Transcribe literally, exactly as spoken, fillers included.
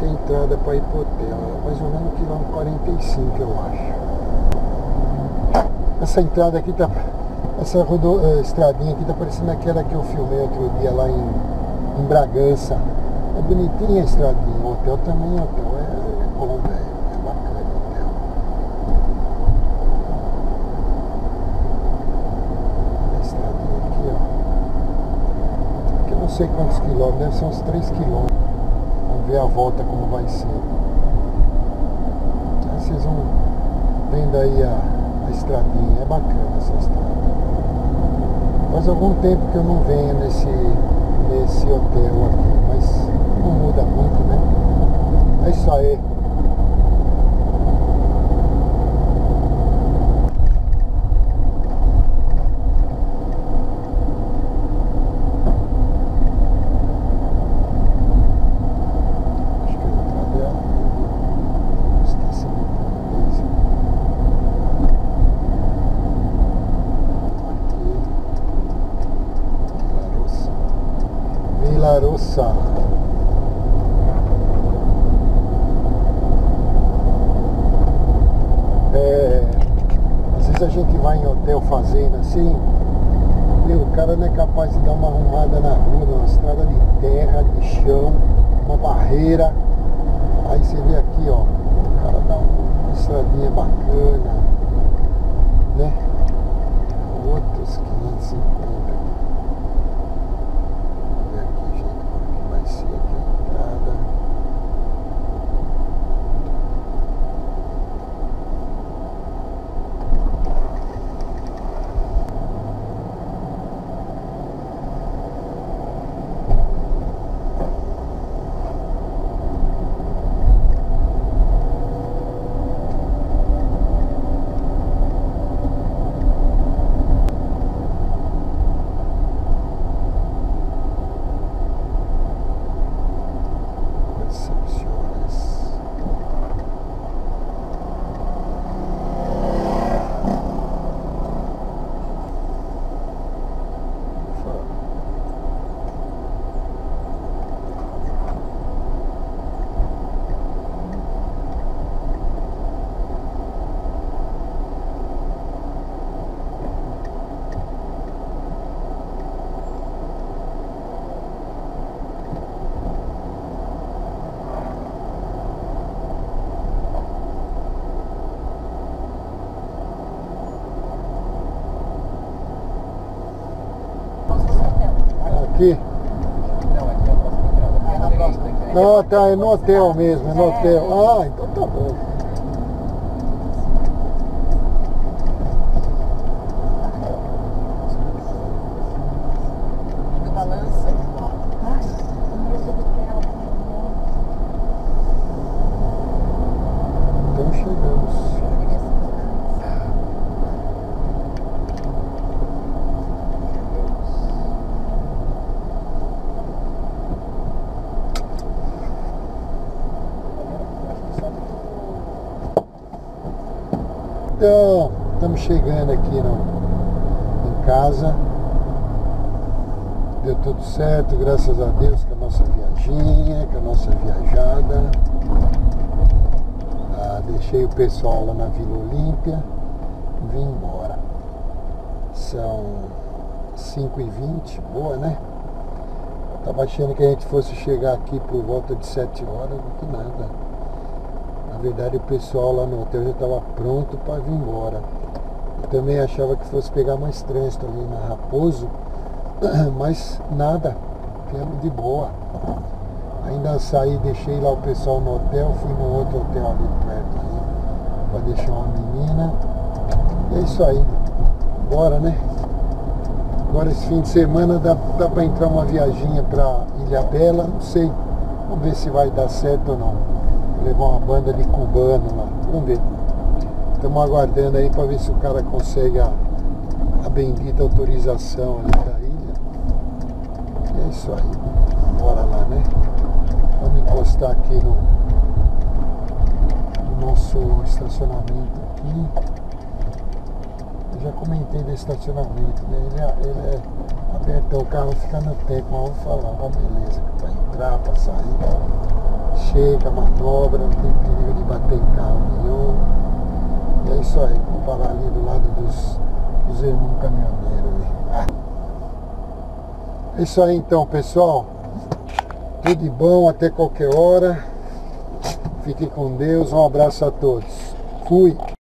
que é a entrada para ir pro hotel. É mais ou menos quilômetro quarenta e cinco, eu acho. Essa entrada aqui tá... Essa rodo, uh, estradinha aqui tá parecendo aquela que eu filmei outro dia lá em, em Bragança. É bonitinha a estradinha. O hotel também, o hotel é, é bom, velho. É bacana o hotel. A estradinha aqui, ó. Aqui eu não sei quantos quilômetros, deve ser uns três quilômetros. Vamos ver a volta como vai ser. Aí vocês vão vendo aí a, a estradinha. É bacana essa estrada. Faz algum tempo que eu não venho nesse, nesse hotel aqui, mas não muda muito, né? É isso aí. Acho que a entrada é ali. Esqueci de Vilarosa. É, às vezes a gente vai em hotel fazenda assim, meu, o cara não é capaz de dar uma arrumada na rua, numa estrada de terra, de chão, uma barreira. Aí você vê aqui, ó, o cara dá uma estradinha bacana, né? Outros quinhentos e cinquenta. Aqui? Não, aqui é a próxima entrada. Aqui é na próxima entrada. Não, tá, é no hotel mesmo, é no hotel. Ah, então tá bom. Do balanço. Então chegamos. Então, estamos chegando aqui no, em casa. Deu tudo certo, graças a Deus, com a nossa viaginha, com a nossa viajada. Ah, deixei o pessoal lá na Vila Olímpia e vim embora. São cinco e vinte, boa, né? Eu tava achando que a gente fosse chegar aqui por volta de sete horas, não que nada. Na verdade, o pessoal lá no hotel já estava pronto para vir embora. Eu também achava que fosse pegar mais trânsito ali na Raposo, mas nada, viemos de boa. Ainda saí, deixei lá o pessoal no hotel, fui no outro hotel ali perto ali, para deixar uma menina. E é isso aí, bora, né? Agora esse fim de semana dá, dá para entrar uma viaginha para Ilhabela, não sei, vamos ver se vai dar certo ou não. Levar uma banda de cubano lá, vamos ver. Estamos aguardando aí para ver se o cara consegue a, a bendita autorização ali da ilha. E é isso aí, bora lá, né? Vamos encostar aqui no, no nosso estacionamento aqui. Eu já comentei do estacionamento, né? Ele é, ele é aberto, o carro fica no tempo, mas vamos falar, uma beleza, para entrar, para sair. chega, manobra, não tem perigo de bater em carro nenhum. E é isso aí, vou parar ali do lado dos, dos irmãos caminhoneiros ali. Ah. É isso aí então, pessoal. Tudo de bom, até qualquer hora. Fiquem com Deus, um abraço a todos. Fui!